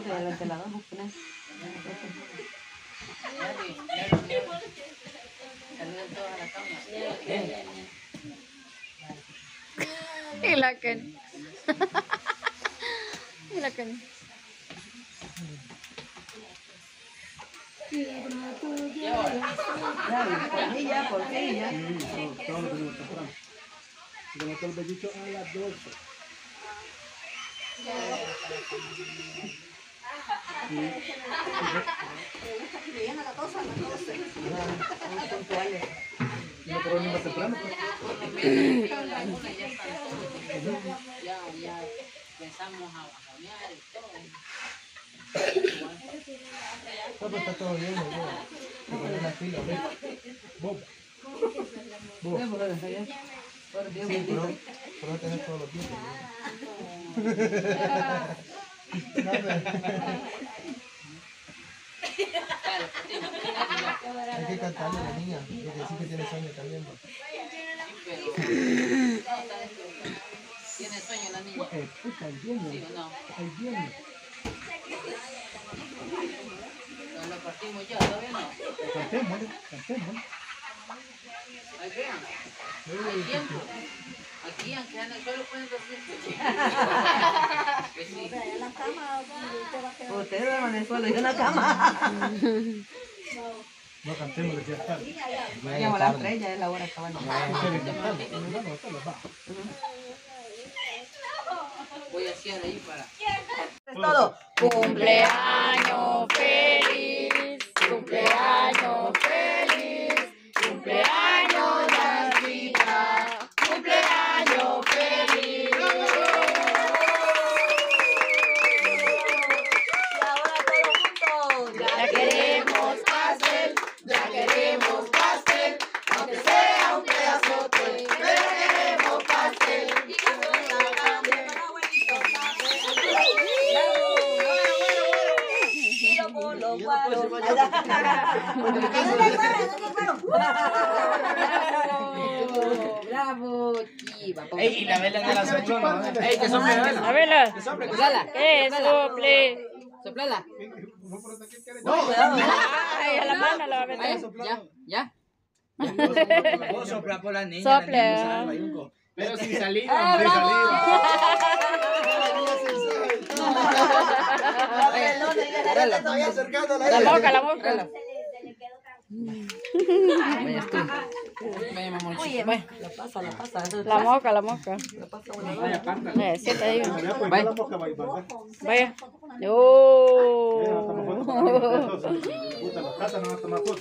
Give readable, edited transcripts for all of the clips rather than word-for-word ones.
otro del ventilador, ¿no? Saluden todos a la cama. Y la Ken. Y la Ken. Ya, ¿por qué ya? Todo lo tenemos temprano. Levantó el bellicho a las 12. No, pero no más temprano. Ya pensamos a bajonear y todo. No, pero está todo bien, ¿no? Se pone la fila, ¿ves? Bob. Bob. Sí, pero no tenés todos los días. Hay que cantarle a la niña, porque sí que tiene sueño también. ¿No? ¿Tiene sueño la niña? Puta, el viernes. ¿Sí o no? El viernes. Nos lo partimos ya, ¿todavía no? Cantémosle, cantémosle. Ahí vean. Hay tiempo. Aquí, aunque en el suelo pueden dormir. Pues sí. Ustedes duermen en el suelo y en la cama. No cantemos, ya está. Llamo a las 3, ya es la hora cabal. Voy a hacer ahí para... Es todo. Cumpleaños feliz, cumpleaños feliz, cumpleaños Yasmina, cumpleaños feliz. Y ahora todos juntos. Ya queremos pastel, aunque sea un pedazote, pero queremos pastel. Bravo, chiva. Ey, y la vela de la soplona. Ey, que sople la vela. A verla. Soplala. ¿Qué sople? Soplala. No, Ay, a la mano la va a meter. Ya. Vos sopla por la niña. Sople. La niña no sabe, bayunco. Pero sin saliva, sin saliva. Todavía acercándola. La moca. Vaya tú. Vaya mamón. Oye, la pasa. La moca. La pasa una Vaya, pártala. Siete ahí. Pues la mosca va a ir, ¿verdad? Vaya. Mira, no toma foto para mí, entonces, le gusta la casa, no va a tomar foto.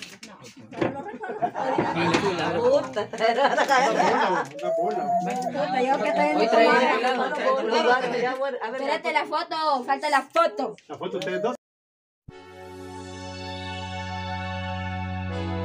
puta. Una bola. Hoy trae Espérate la foto, falta la foto. La foto ustedes dos.